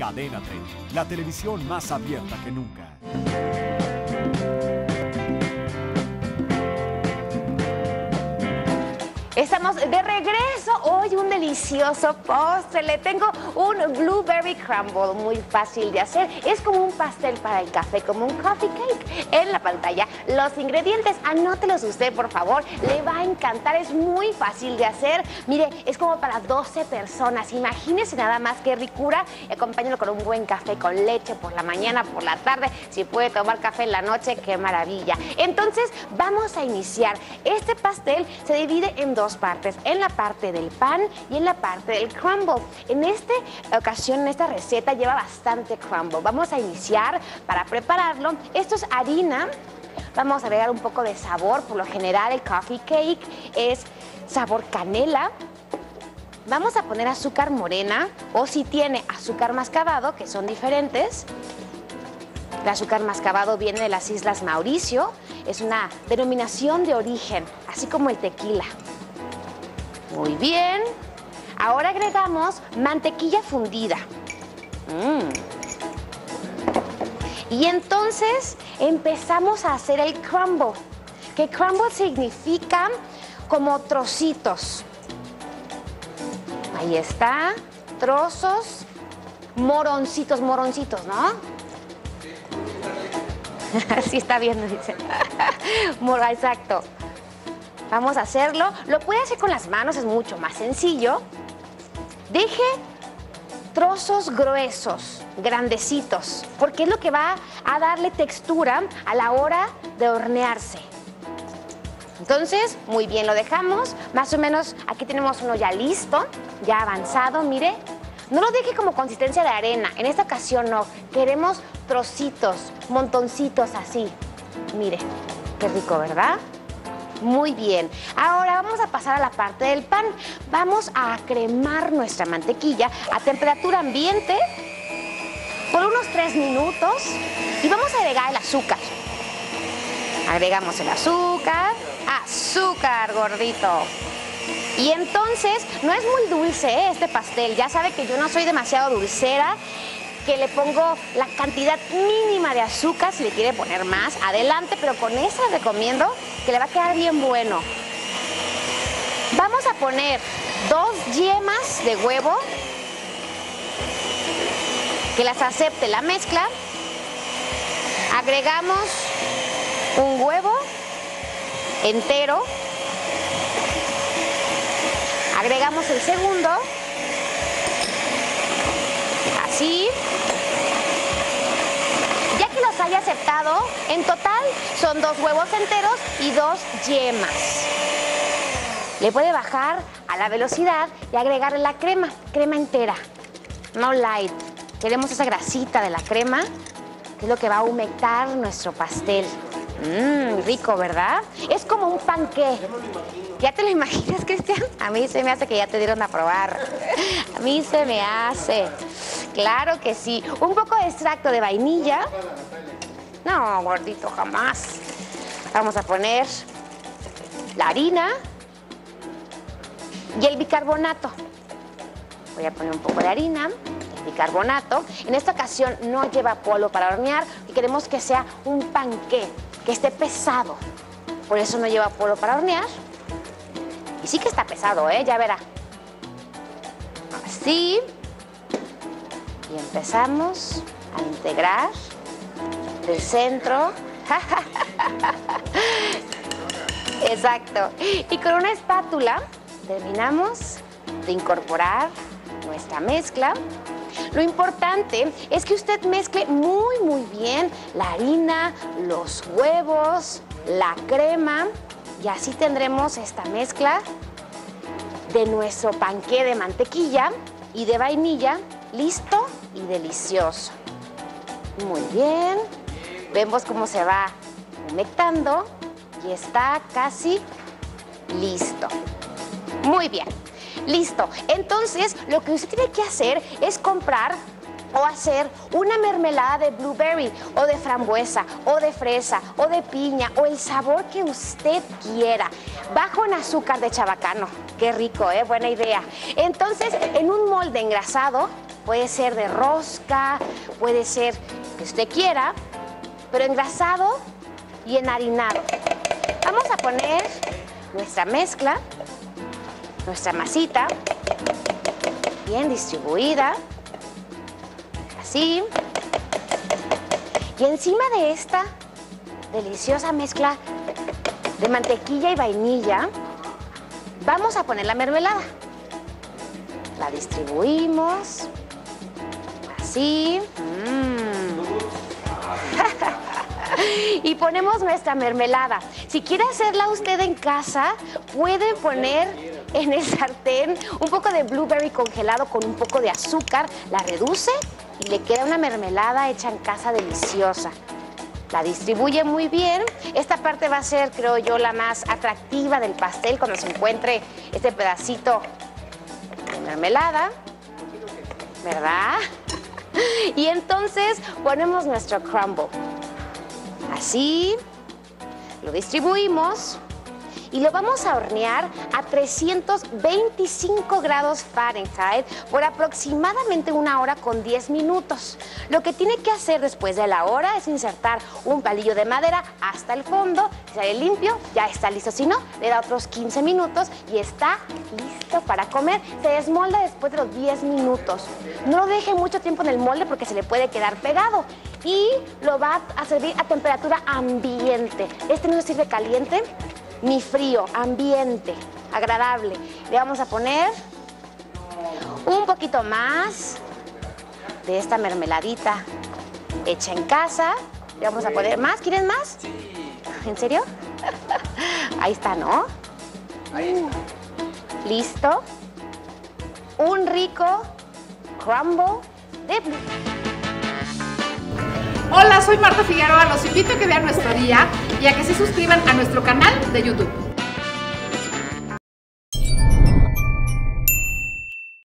Cadena 30, la televisión más abierta que nunca. Estamos de regreso. Hoy un delicioso postre. Le tengo un blueberry crumble muy fácil de hacer. Es como un pastel para el café, como un coffee cake. En la pantalla los ingredientes, anótelos usted por favor. Le va a encantar, es muy fácil de hacer. Mire, es como para 12 personas. Imagínese nada más qué ricura. Acompáñalo con un buen café con leche por la mañana, por la tarde. Si puede tomar café en la noche, qué maravilla. Entonces vamos a iniciar. Este pastel se divide en dos partes, en la parte del pan y en la parte del crumble. En esta ocasión, en esta receta, lleva bastante crumble. Vamos a iniciar para prepararlo. Esto es harina. Vamos a agregar un poco de sabor. Por lo general, el coffee cake es sabor canela. Vamos a poner azúcar morena o si tiene azúcar mascabado, que son diferentes. El azúcar mascabado viene de las Islas Mauricio. Es una denominación de origen, así como el tequila. Muy bien. Ahora agregamos mantequilla fundida. Y entonces empezamos a hacer el crumble. Que crumble significa como trocitos. Ahí está. Trozos. Moroncitos, moroncitos, ¿no? Sí está bien, dice. Exacto. Vamos a hacerlo. Lo puede hacer con las manos, es mucho más sencillo. Deje trozos gruesos, grandecitos, porque es lo que va a darle textura a la hora de hornearse. Entonces, muy bien, lo dejamos. Más o menos, aquí tenemos uno ya listo, ya avanzado, mire. No lo deje como consistencia de arena, en esta ocasión no. Queremos trocitos, montoncitos así. Mire, qué rico, ¿verdad? Muy bien. Ahora vamos a pasar a la parte del pan. Vamos a cremar nuestra mantequilla a temperatura ambiente por unos 3 minutos y vamos a agregar el azúcar. Agregamos el azúcar. Azúcar, gordito. Y entonces, no es muy dulce este pastel. Ya sabe que yo no soy demasiado dulcera, que le pongo la cantidad mínima de azúcar. Si le quiere poner más, adelante, pero con esa recomiendo que le va a quedar bien bueno. Vamos a poner 2 yemas de huevo, que las acepte la mezcla. Agregamos un huevo entero. Agregamos el segundo. Así. Ya que los haya aceptado, en total son 2 huevos enteros y 2 yemas. Le puede bajar a la velocidad y agregarle la crema entera, no light. Queremos esa grasita de la crema, que es lo que va a humectar nuestro pastel. Rico, ¿verdad? Es como un panqué. ¿Ya te lo imaginas, Cristian? A mí se me hace que ya te dieron a probar. A mí se me hace. Claro que sí. Un poco de extracto de vainilla. No, gordito, jamás. Vamos a poner la harina y el bicarbonato. Voy a poner un poco de harina, el bicarbonato. En esta ocasión no lleva polvo para hornear y queremos que sea un panqué, que esté pesado. Por eso no lleva polvo para hornear. Y sí que está pesado, ya verá. Así. Y empezamos a integrar del centro. Exacto. Y con una espátula terminamos de incorporar nuestra mezcla. Lo importante es que usted mezcle muy bien la harina, los huevos, la crema y así tendremos esta mezcla de nuestro panqué de mantequilla y de vainilla listo y delicioso. Muy bien. Vemos cómo se va humectando y está casi listo. Muy bien. Listo. Entonces, lo que usted tiene que hacer es comprar o hacer una mermelada de blueberry o de frambuesa o de fresa o de piña o el sabor que usted quiera. Bajo en azúcar de chabacano. Qué rico, ¿eh? Buena idea. Entonces, en un molde engrasado, puede ser de rosca, puede ser que usted quiera, pero engrasado y enharinado. Vamos a poner nuestra mezcla, nuestra masita, bien distribuida, así. Y encima de esta deliciosa mezcla de mantequilla y vainilla, vamos a poner la mermelada. La distribuimos, así. Y ponemos nuestra mermelada. Si quiere hacerla usted en casa, puede poner en el sartén un poco de blueberry congelado con un poco de azúcar, la reduce y le queda una mermelada hecha en casa deliciosa. La distribuye muy bien. Esta parte va a ser, creo yo, la más atractiva del pastel cuando se encuentre este pedacito de mermelada, ¿verdad? Y entonces ponemos nuestro crumble. Así, lo distribuimos y lo vamos a hornear a 325 grados Fahrenheit por aproximadamente 1 hora con 10 minutos. Lo que tiene que hacer después de la hora es insertar un palillo de madera hasta el fondo, sale limpio, ya está listo. Si no, le da otros 15 minutos y está listo para comer. Se desmolda después de los 10 minutos. No lo deje mucho tiempo en el molde porque se le puede quedar pegado. Y lo va a servir a temperatura ambiente. Este no sirve caliente ni frío, ambiente, agradable. Le vamos a poner un poquito más de esta mermeladita hecha en casa. Le vamos a poner más. ¿Quieren más? Sí. ¿En serio? Ahí está, ¿no? Ahí está. Listo. Un rico crumble de blue. Hola, soy Marta Figueroa. Los invito a que vean nuestro día y a que se suscriban a nuestro canal de YouTube.